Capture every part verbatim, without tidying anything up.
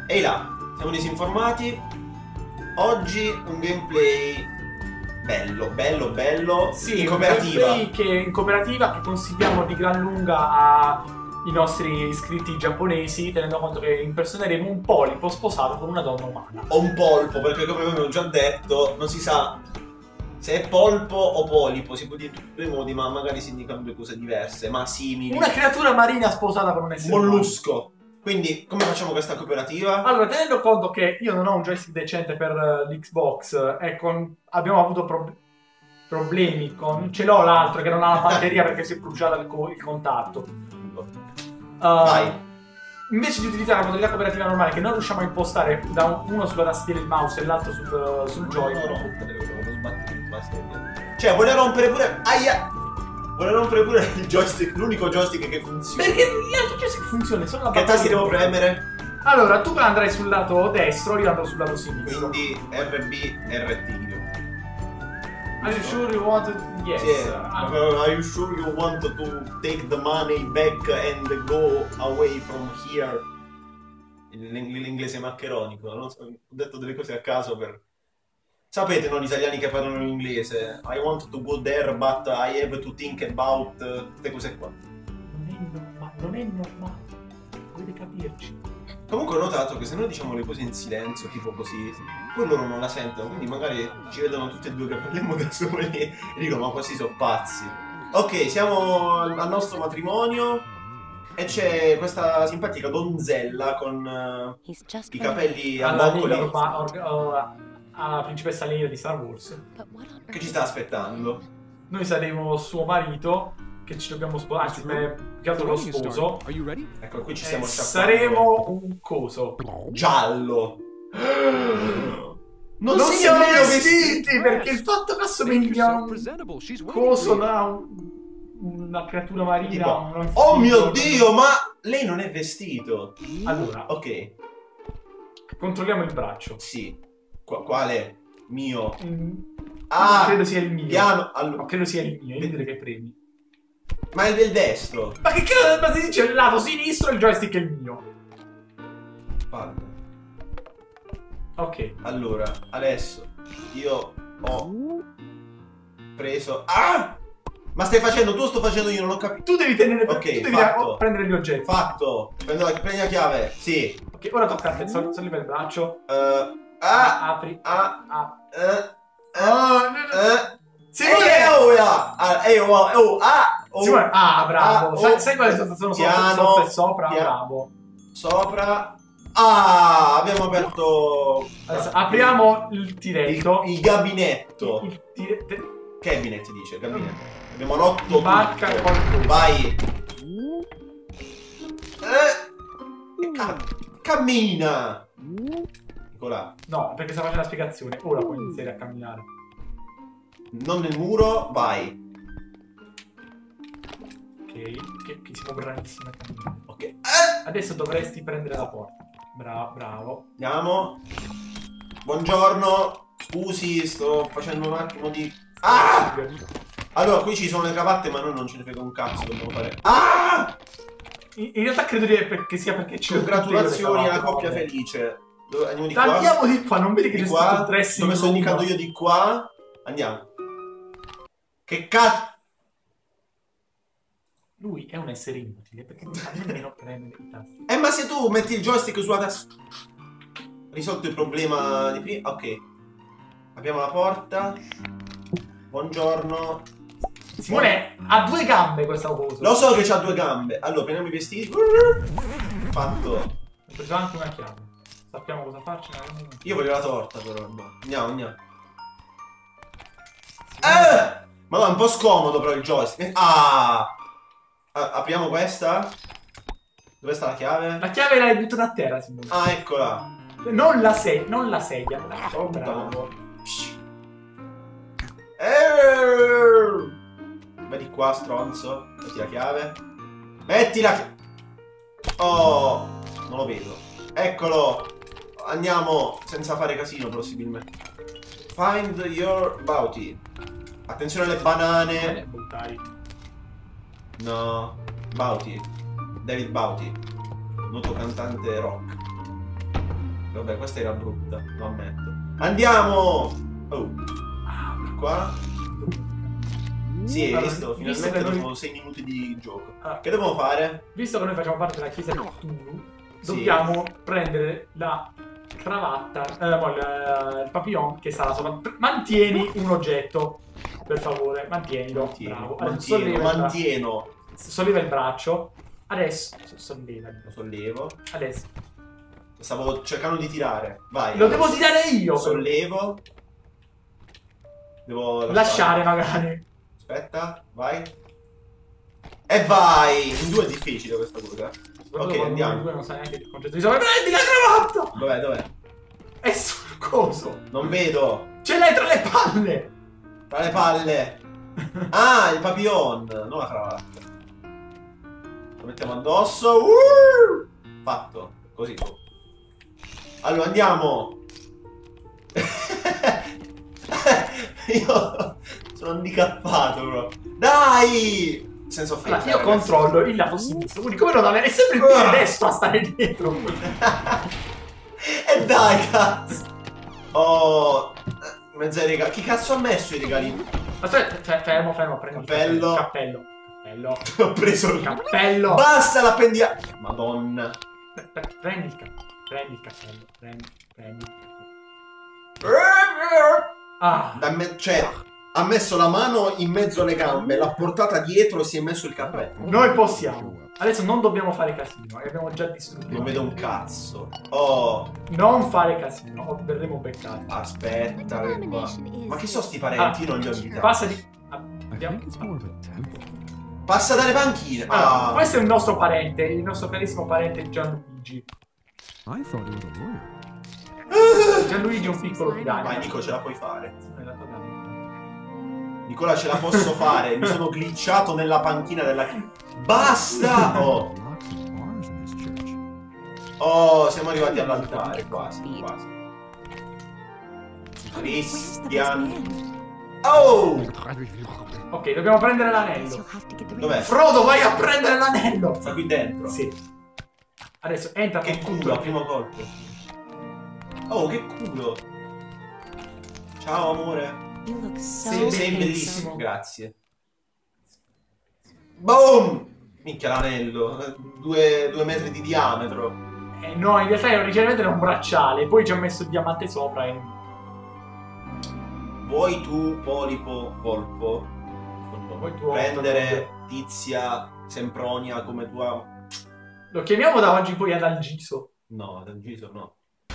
Ehi là, siamo disinformati. Oggi un gameplay bello, bello, bello. Sì, in cooperativa. Un gameplay che, in cooperativa che consigliamo di gran lunga ai nostri iscritti giapponesi, tenendo conto che impersoneremo un polipo sposato con una donna umana. O un polpo, perché come avevo già detto, non si sa se è polpo o polipo, si può dire in tutti e due modi, ma magari si indicano due cose diverse, ma simili. Una creatura marina sposata con un essere umano. Mollusco. Quindi, come facciamo questa cooperativa? Allora, tenendo conto che io non ho un joystick decente per l'Xbox e con... abbiamo avuto pro... problemi con... ce l'ho l'altro che non ha la batteria perché si è bruciato il, co... il contatto. Uh, Vai. Invece di utilizzare la modalità cooperativa normale che non riusciamo a impostare da uno sulla tastiera il mouse e l'altro sul, sul Joy-Con. Cioè, vuole rompere pure... Aia! Vuole rompere pure il joystick, l'unico joystick che funziona. Perché gli altri joystick funzionano, solo la Che batteria. tasti devo premere? Allora, tu andrai sul lato destro, io andrò sul lato sinistro. Quindi R B, R T. Are you sure you want to... Yes. Yeah. Uh, Are you sure you want to take the money back and go away from here? L'inglese maccheronico, non so, ho detto delle cose a caso per... Sapete, no, gli italiani che parlano in inglese? I want to go there, but I have to think about queste cose qua. Non è normale, non è normale. Dovete capirci. Comunque ho notato che se noi diciamo le cose in silenzio, tipo così, poi loro non la sentono, quindi magari ci vedono tutti e due che parliamo da soli e dicono ma questi sono pazzi. Ok, siamo al nostro matrimonio e c'è questa simpatica donzella con uh, i capelli a boccoli alla principessa Leia di Star Wars che ci sta aspettando. Noi saremo suo marito che ci dobbiamo sposare, anzi più che altro lo sposo. Ecco, qui ci stiamo sciacquando. Saremo un coso giallo. Non, non siamo vestiti perché il fatto che assomiglia a un coso da una creatura marina tipo, non oh mio dio, ma lei non è vestito. Allora, ok, controlliamo il braccio. Sì. Qu quale? Mio. Mm. Ah, credo sia il mio. Piano. Allora. No, credo sia il mio. Io direi che premi. Ma è del destro. Ma che cazzo si dice? Il lato sinistro e il joystick è il mio. Guarda. Ok. Allora, adesso io ho preso. Ah! Ma stai facendo tu o sto facendo io? Non ho capito. Tu devi tenere. Ok, tu devi fatto. prendere gli oggetti. Fatto. Prendo la, prendi la chiave. Sì. Ok, ora tocca a te. Solleva il braccio. Uh, ah! Apri. Ah! ah. Uh, uh, oh, no, no. uh. Simone! Ehi, oh, ehi, oh, oh, ah! Oh, Simone, ah, bravo. Ah, oh, sai, sai quali sono, sono piano, sotto, sotto e sopra? Piano. Bravo. Sopra. Ah, abbiamo aperto. Adesso apriamo il tiretto. Il, il gabinetto. Il, il tire... Cabinet dice, gabinetto. Abbiamo rotto Barca tutto. qualcosa. Vai. Eh, ca cammina. Eccola. No, perché sta facendo la spiegazione. Ora puoi iniziare a camminare. Non nel muro, vai. Ok, che, che siamo bravissimi a camminare. Ok. Eh. Adesso dovresti prendere la porta. Bravo, bravo. Andiamo. Buongiorno. Scusi, sto facendo un attimo di... Ah! Allora, qui ci sono le cravatte, ma noi non ce ne frega un cazzo, dobbiamo fare... Ah! In, in realtà credo che sia perché ci sono congratulazioni alla coppia felice. Dove, andiamo di qua. Andiamo di qua, non vedi che di c'è qua. stato il dressing. Dove sto indicando io di qua? Andiamo. Che cazzo? Lui è un essere inutile perché non sa nemmeno premere i tasti. Eh, ma se tu metti il joystick sulla testa... Risolto il problema di prima... Ok. Apriamo la porta. Buongiorno. Simone ha due gambe questa cosa. Lo so che c'ha due gambe. Allora, prendiamo i vestiti. Fatto. Ho preso anche una chiave. Sappiamo cosa farci. Io voglio la torta però. Andiamo, andiamo. Eh! Ma no, è un po' scomodo però il joystick. Ah! A apriamo questa. Dove sta la chiave? La chiave l'hai buttata a terra, Simone. Ah, eccola. Non la sedia, non la sedia. Oh, bravo. Eh! Vedi qua, stronzo. Metti la chiave. Metti la chiave. Oh, non lo vedo. Eccolo. Andiamo senza fare casino, possibilmente. Find your bounty. Attenzione alle banane. No. Bounty. David Bounty. Noto cantante rock. Vabbè, questa era brutta, lo ammetto. Andiamo! Oh. Qua. Sì, hai Allora, visto? visto Finalmente che noi- dopo sei minuti di gioco. Ah. Che dobbiamo fare? Visto che noi facciamo parte della chiesa di Cthulhu, Sì. dobbiamo prendere la cravatta, eh, no, il, il papillon che sta là sopra. Mantieni un oggetto, per favore, mantienilo. Mantieno, Bravo. Adesso mantieno, solleva il bra- mantieno. solleva il braccio. Adesso solleva. Lo sollevo. Adesso Stavo cercando di tirare. Vai. lo devo tirare io. Sollevo. Devo Lasciare magari. Aspetta, vai. E vai! In due è difficile questa cosa. Soprattutto Ok, quando andiamo. uno di due non sa neanche il concetto di sopra. Prendi la cravatta! Dov'è, dov'è? È sul coso. Non vedo. Ce l'hai tra le palle. Tra le palle. Ah, il papillon, non la cravatta. Lo mettiamo addosso. Uh! Fatto. Così. Allora, andiamo. Io sono handicappato, bro. Dai! Senza offesa. Allora, io ragazzi. controllo il lato sinistro, quindi come non avere sempre il piede destro a stare dietro. E dai, cazzo. Oh, mezza regali. Chi cazzo ha messo i regali? Aspetta, fermo, fermo, prendi Cappello. il cappello. Cappello. Ho preso il Cappello. Basta l'appendia. Madonna. Pre- pre- Prendi il cappello. Prendi il cappello. Prendi, prendi. Ah. Da me- cioè, ha messo la mano in mezzo alle gambe, l'ha portata dietro e si è messo il cappello. Noi possiamo. Adesso non dobbiamo fare casino, eh, abbiamo già distrutto. Non vedo un cazzo. Oh, Non fare casino, o verremo beccati. aspetta, che qua. Ma chi sono sti parenti? Non li ho invitati. Passa di. I Andiamo. think it's more of a temple. Passa dalle panchine. Allora, Ah. questo è il nostro parente, il nostro carissimo parente Gianluigi. I thought he was a lawyer. Gianluigi è un piccolo piragno. Vai, Nico, ce la puoi fare. Nella tua gamma. Nicola, ce la posso fare. Mi sono glitchato nella panchina della. Basta! Oh, Locks and bars in this church. oh, siamo arrivati all'altare. Quasi, quasi. Christian. Oh! Ok, dobbiamo prendere l'anello. Dov'è? Frodo, vai a prendere l'anello! Sta qui dentro. Sì. Adesso entra Che con culo, al tutto. primo colpo. Oh, che culo. Ciao, amore. You look so Sì, Sei bellissimo. bellissimo, grazie. Boom! Minchia l'anello. Due, due metri di diametro. Eh, no, in realtà originalmente era un bracciale, poi ci ha messo il diamante sopra e... Vuoi tu, polipo, polpo, Vuoi tu, prendere Tizia Sempronia come tua... Lo chiamiamo da oggi in poi Adalgiso. No, Dangiso no.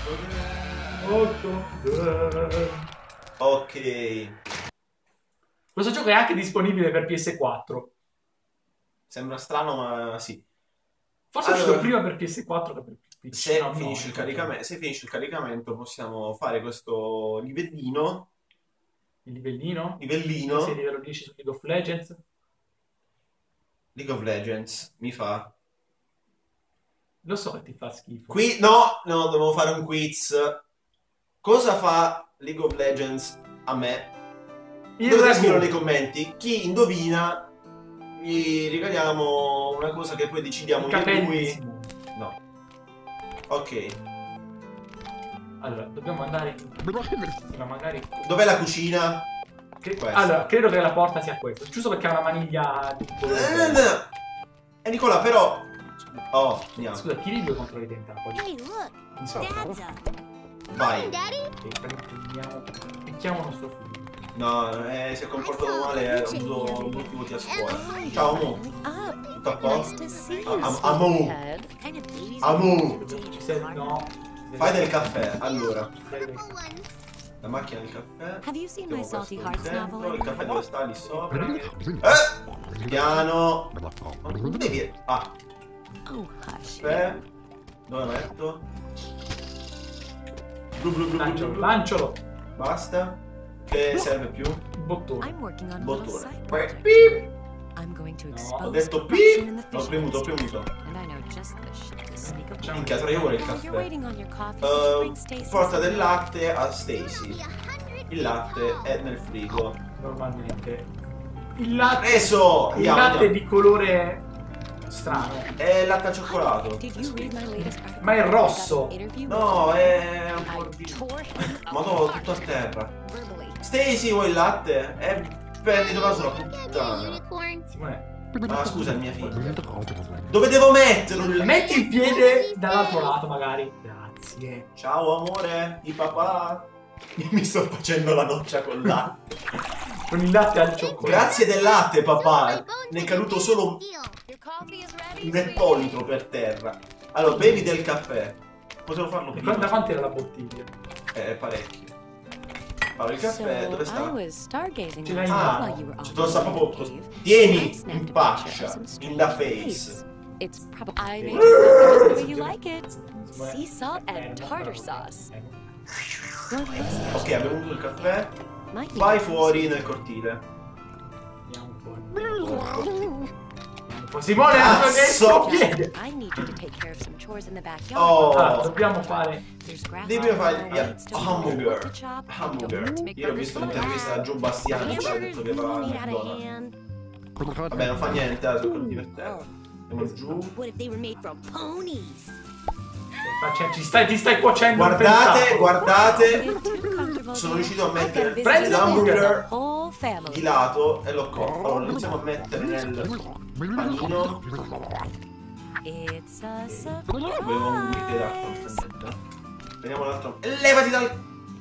Ok. Questo gioco è anche disponibile per P S quattro. Sembra strano, ma sì. Forse è Allora, uscito prima per P S quattro che per P C. Se, No, no, finisce il no. caricamento, se finisce il caricamento possiamo fare questo livellino. Il livellino? Livellino. Sei livello dieci su League of Legends. League of Legends. Mi fa. Lo so che ti fa schifo. Qui, no, no, devo fare un quiz. Cosa fa League of Legends a me? Il Dovete ragù. scriverlo nei commenti. Chi indovina, gli regaliamo una cosa che poi decidiamo I io e capelli di lui. Simone. No. Ok. Allora, dobbiamo andare in... ma magari... Dov'è la cucina? Che- Questa. Allora, credo che la porta sia questa. Giusto perché ha una maniglia di Eh, no, no. Eh, Nicola, però... Oh, andiamo. Scusa, tiri due contro i tentacoli. Hey, look, Dad's up. Vai. Daddy? Ok, prendiamo... Picchiamo il nostro figlio. No, eh, si è comportato male, ha avuto brutti voti a scuola. Ciao, Amu. Up. Tutto a posto? Nice to see Ah, you, am- Amu. Sleepyhead. Kind of babies Amu. Ci sei... No. Fai del caffè, allora. Ci sei del- La macchina del caffè. Have you seen my Mettiamo Salty questo Hearts dentro. novel? Il caffè dove sta? Lì sopra. Eh! Piano. Non devi... Ah, Oh, hush. caffè. Dove metto? Blu blu blu blu Lancialo, blu. lancialo. Basta. Che serve più? Il bottone. I'm working on a little Bottone. side Poi, project. beep. I'm going to No, expose Ho detto corruption in beep. the Ho fish premuto, ho industry. premuto. And I know just the shit to sneak up on. Minchia, tre ore il While you're caffè. waiting on your coffee, could you Uh, bring Stacy porta some- del latte a Stacy. Il latte è nel frigo. Normalmente. Il latte... Preso! Il Andiamo, latte andiamo. di colore strano. È latte al cioccolato. Did you read my latest article? Ma è rosso. Interview No, è un po' I di... tore him Ma no, apart tutto a terra. verbally. Stacy, vuoi il latte? E prenditela sulla puttana. Simone, Ah, scusa, è mia figlia. Dove devo metterlo? il- metti il piede dall'altro lato magari. Grazie. Ciao amore di papà. Mi sto facendo la doccia con latte. Con il latte al cioccolato. Grazie del latte, papà. Ne è caduto solo Your coffee is ready, un sweetie. ettolitro per terra. Allora, bevi del caffè. Potevo farlo E prima. da quanto era la bottiglia? Eh, parecchio. Allora, il caffè So, dove I sta? was stargazing Ce last l'hai in night mano. while you were Ci off devo sta in the proprio cave. così. Tieni, I snapped in a picture faccia, of some in the strange face. grapes. It's probably I Sì. made it just the way you like it. Simone, Sea salt and fermo, tartar fermo, sauce. fermo. What was that? Ok, abbiamo avuto il caffè. Might be Vai different. fuori nel cortile. Andiamo un po'. Andiamo un po'. Simone, Cazzo! non piede. I need you to take care of some chores in the backyard. Oh. Ah, dobbiamo fare. There's grass Devi all fare around, yeah, needs to be hamburger. wood to chop, Hamburger. don't make Io ho burgers visto for l'intervista da that. Joe Bastiani, ci ha Hamburgers detto che va a made out of McDonald's. hand. Vabbè, non fa niente, eh, sono per divertente. Andiamo giù. What if they were made from ponies? Faccia- Ci stai, ti stai cuocendo il Guardate, pensato. guardate. Too comfortable Sono there. riuscito a I've got mettere a Prendi business l'hamburger for the whole family. di lato e l'ho cotto. Allora, iniziamo a mettere nel panino. It's a Avevo un bicchiere d'acqua, non surprise. fa niente. Prendiamo l'altro. E levati dal...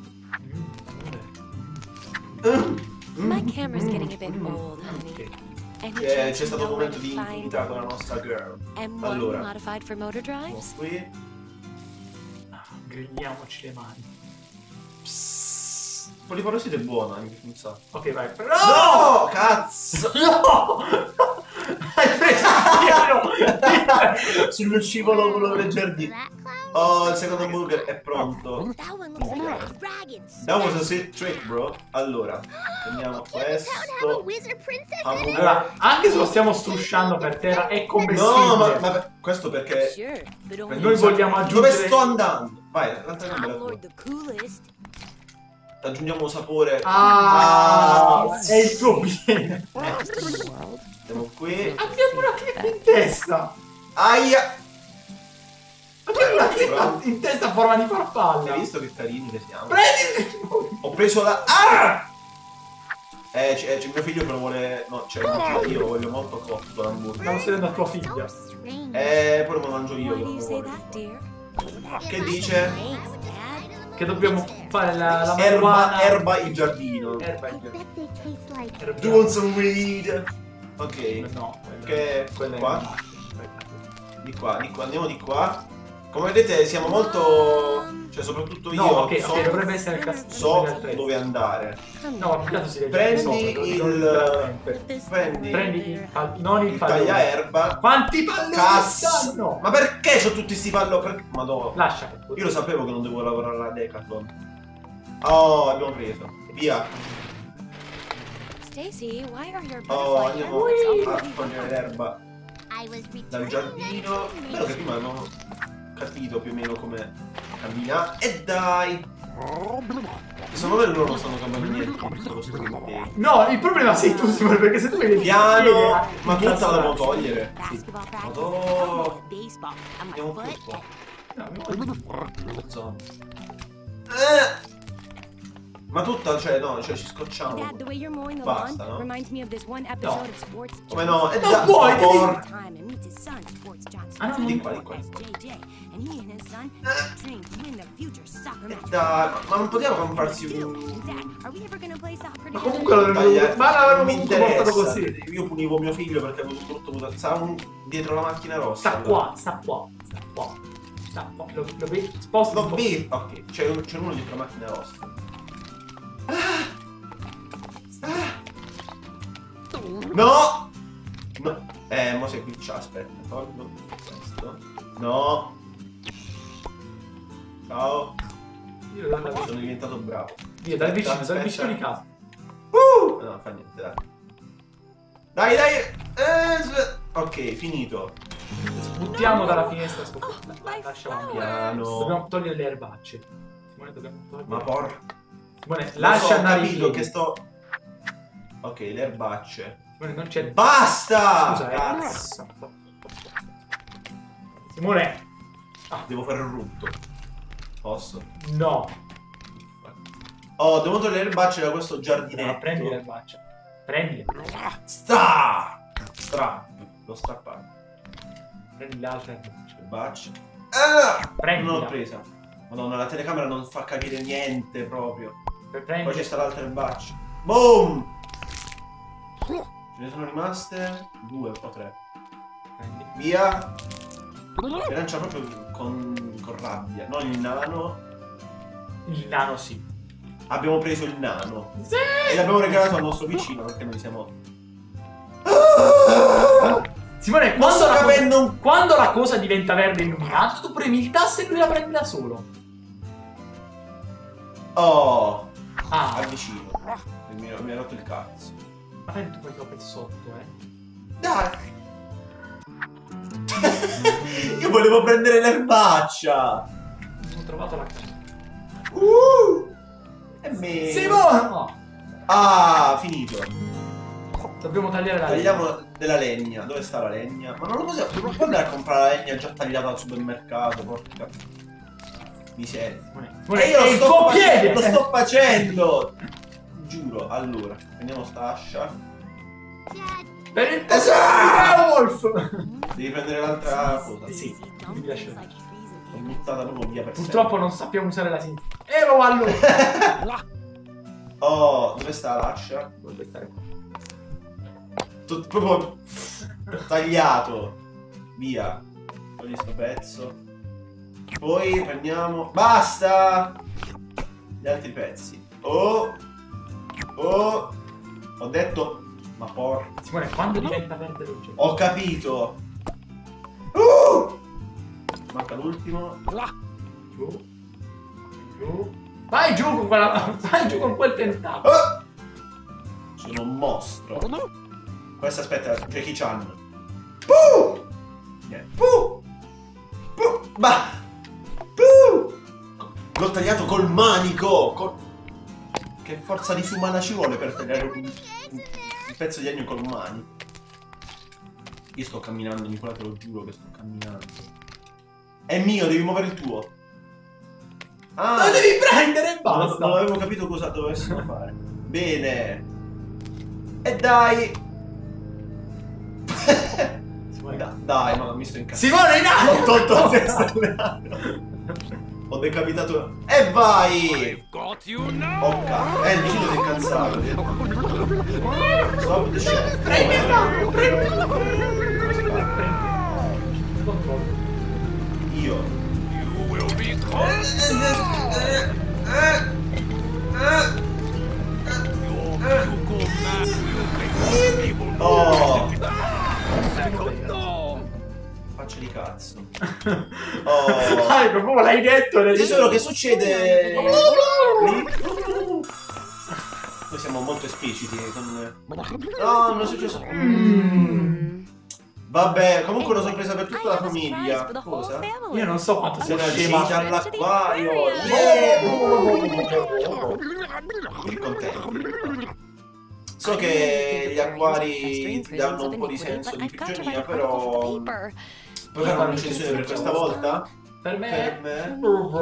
Mm. My camera's getting a bit old, honey. Any C'è chance c'è you stato un know where momento to di find intimità con la nostra girl. M one Allora. modified for motor Andiamo drives? qui. Grigliamoci le mani. Psst. Poliporosite è buona, mi piace un sacco. Ok, vai. No! Cazzo! No! Hai preso il pieno! Sullo scivolo quello del giardino. Oh, il secondo hamburger è pronto. That one looks like a dragon's. That was a sick trick, bro. Allora, prendiamo questo. Hamburger. Allora, anche se lo stiamo strusciando per terra, è commestibile. No, ma, ma questo perché... Sure, but only Prendi Noi un sacco- vogliamo Dove aggiungere- sto andando? Vai, l'altra gamba è la tua. Lord the coolest. Aggiungiamo sapore. Ah, Ah. è il tuo piede. Andiamo qui. Abbiamo una clip in testa. Aia! Abbiamo una clip Bravo. in testa a forma di farfalla. Hai visto che carini che siamo? Prendi! Ho preso la... Ah! Eh, c'è, c'è mio figlio che lo vuole... No, cioè, io lo voglio molto cotto Stavo l'hamburger. sedendo a tua figlia. Eh, poi lo mangio io. Why do you dopo say voi. that, dear? Che dice? Thanks, Dad. Che dobbiamo fare la, la Erba, marijuana. erba il giardino. Erba il giardino. Do you want some weed? Ok. No, Che quella è qua? una- Di qua, di qua, andiamo di qua. Come vedete siamo molto... Cioè, soprattutto io No, ok, so, ok, dovrebbe essere il cazzo. so dove andare. No, ma più che altro si legge Prendi sopra, non- il- non letteralmente. Prendi Prendi il pal- non il il pallone. tagliaerba. Quanti palloni Cazzo! stanno? Ma perché c'ho tutti sti palloni? Madonna. Lascia. Io lo sapevo che non dovevo lavorare alla Decathlon. Oh, abbiamo preso. Via. Stacy, why are your Oh, butterfly andiamo helmets a already togliere l'erba dal giardino. Spero che prima abbiamo capito più o meno come camminare. E dai! Secondo me loro non stanno cambiando niente. Questo costruente. No, il problema sei tu, Simone, perché se tu vedi Piano! Ma tutta la devo devo togliere. Sì. basketball practice, Madonna. and baseball, and my Andiamo foot. tutto. Eh! Ma tutta, cioè no, cioè ci scocciamo. Dad, the way you're mowing the Basta, lawn no? reminds me of this one episode of Sports Come no? E Non da puoi, ma devi- por- Time and meets his son, Sports Johnson. Ah, no, di qua, di qua. as J J, and he and his son trained to win the future soccer E match. dai, ma non poteva comprarsi Do. un... And Dad, are we ever gonna play soccer Ma together? comunque l'avremmo Tagliare. dovuto. Ma l'avremmo Non mi dovuto portato interessa. così. Io punivo mio figlio perché avevo un brutto mutato. Stava un... dietro la macchina rossa. Sta qua, sta qua, sta qua. Sta qua. Lo, lo vedi? Sposta un L'ho po'. visto. Ok, c'è un- c'è uno dietro la macchina rossa. Ah! Ah! No! No! Eh, mo sei qui, ciao, aspetta. Tolgo questo. No! Ciao. Io dalla vicino. Sono diventato bravo. Via, dal vicino, Aspetta, dal vicino di aspetta. casa. Uh! No, fa niente, dai. Dai, dai! Eh, s- ok, finito. Buttiamo dalla finestra sto Oh, my lasciamo flowers. piano. Piano. Dobbiamo togliere le erbacce. Simone, dobbiamo togliere. Ma por... Simone, Lo lascia so, ho andare i capito piedi. che sto... Ok, le erbacce. Simone, non c'è. Basta! Scusa, eh. Cazzo. Simone. Ah, devo fare il rutto. Posso? No. Oh, devo togliere le bacce da questo No, giardinetto. prendi le bacce. Prendi. Sta! Strap. L'ho strappato. Prendi le altre bacce. Le bacce. Ah! Prendi. Non l'ho presa. Madonna, la telecamera non fa capire niente proprio. Prendi. Poi c'è sta l'altra baccia. Boom! Ce ne sono rimaste due o tre. Prendi. Via. Mi lancia proprio con, con rabbia. Non il nano. Il nano sì. Abbiamo preso il nano. Sì! E l'abbiamo regalato al nostro vicino perché noi siamo... Simone, Non quando sto la, capendo cosa, un... quando la cosa diventa verde illuminata, tu premi il tasto e lui la prende da solo. Oh! Ah, Avvicino. E Mi, mi ha rotto il cazzo. ma prendi tu quei troppo sotto, eh. Dai! Io volevo prendere l'erbaccia! Ho trovato la casa. Uh! E me... Simone! No. Ah, finito. Dobbiamo tagliare la Tagliamo della legna. Dove sta la legna? Ma non lo possiamo. Non può andare a comprare la legna già tagliata al supermercato, porca. Miseria. Simone, E io lo è il sto, tuo face- piede! lo sto facendo! Giuro, allora, prendiamo sta ascia. Per il Esatto! Wolf! Devi prendere l'altra cosa. Sì, mi lascio. L'ho buttata proprio via per Purtroppo non sappiamo usare la sinistra. E lo vallo! sempre. Oh, dove sta l'ascia? Dovrebbe stare qua. Tut- proprio tagliato. Via. Togli sto pezzo. Poi prendiamo... Basta! Gli altri pezzi. Oh! Oh! Ho detto... Ma porca... Simone, quando diventa verde l'oggetto? Ho capito! Uh! Manca l'ultimo. Giù. Giù. Vai giù con quella... Vai giù con quel tentacolo. Ah! Sono un mostro. Questo aspetta, Jackie Chan. Puh! Niente. Puh! Puh! Ma! Puh! L'ho tagliato col manico! Col... Che forza disumana ci vuole per tagliare un, un pezzo di legno col manico? Io sto camminando, Nicola, te lo giuro che sto camminando. È mio, devi muovere il tuo. Ah! Lo devi prendere e Non, basta. non avevo capito cosa dovessimo fare. Bene. E dai. Simone, Da- dai, ma mi sto incazzando. Simone in alto! Ho tolto la testa alle mani. Ho decapitato. E vai! Oh cazzo. Eh, il vicino si è incazzato. Stop the shit. Prendila! Prendila! Come si fa? Prendi. Controllo. Io. Oh! Faccia di cazzo. Oh! Ah, proprio l'hai detto. l'hai Tesoro, detto. che succede? Noi siamo molto espliciti con... No, non è successo. Mm. Vabbè, comunque una sorpresa per tutta la famiglia. Cosa? Io non so quanto sia Siamo scema. usciti all'acquario. Yeah! Mi contento. So che gli acquari ti danno un po' di senso di prigionia, però... Puoi fare una recensione per questa volta? Per Per me... me?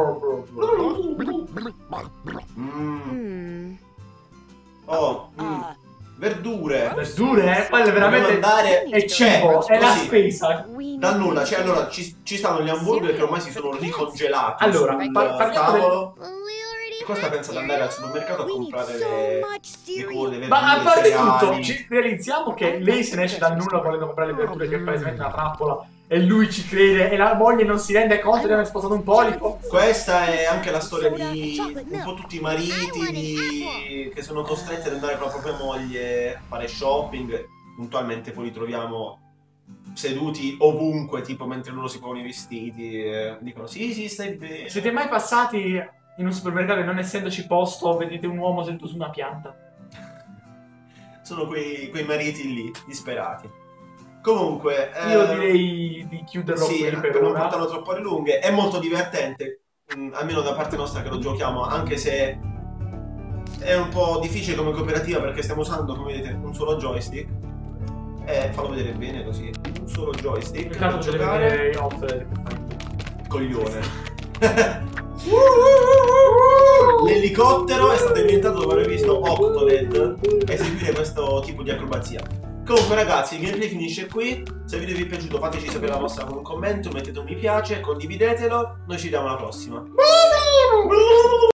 Mm. Oh, mm. Verdure. Verdure, eh? Quello è veramente... Dobbiamo andare È cibo, è la così. spesa. Da nulla, cioè allora ci, ci stanno gli hamburger che ormai si sono ricongelati Allora, sul par- parliamo del- tavolo. E cosa pensa di andare al supermercato a comprare le, le cose, le Ma a verdure, parte i cereali? tutto, ci realizziamo che lei se ne esce dal nulla volendo comprare le verdure, che è palesemente una trappola, e lui ci crede, e la moglie non si rende conto di aver sposato un polipo. Questa è anche la storia di un po' tutti i mariti di- che sono costretti ad andare con la propria moglie a fare shopping. Puntualmente poi li troviamo seduti ovunque, tipo mentre loro si pongono i vestiti e dicono sì sì stai bene. Siete mai passati in un supermercato e non essendoci posto vedete un uomo seduto su una pianta? Sono quei, quei mariti lì, disperati. Comunque Io eh, direi di chiuderlo sì, qui per per non ora. portarlo troppo alle lunghe. È molto divertente, mh, almeno da parte nostra che lo giochiamo, anche se è un po' difficile come cooperativa perché stiamo usando, come vedete, un solo joystick. E fallo vedere bene così. Un solo joystick per Peccato che deve giocare. vedere Outlet che fai tu. Coglione. L'elicottero è stato inventato dopo aver visto Octoled eseguire questo tipo di acrobazia. Comunque ragazzi, il gameplay finisce qui. Se il video vi è piaciuto fateci sapere la vostra con un commento, mettete un mi piace, condividetelo. Noi ci vediamo alla prossima.